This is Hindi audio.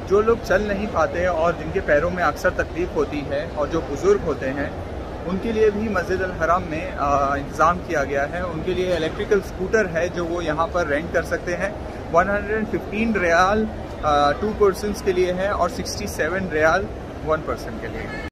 जो लोग चल नहीं पाते और जिनके पैरों में अक्सर तकलीफ़ होती है और जो बुज़ुर्ग होते हैं उनके लिए भी मस्जिद अल हराम में इंतज़ाम किया गया है। उनके लिए इलेक्ट्रिकल स्कूटर है जो वो यहाँ पर रेंट कर सकते हैं। 115 रियाल 2 पर्सन्स के लिए है और 67 रियाल 1 पर्सन के लिए है।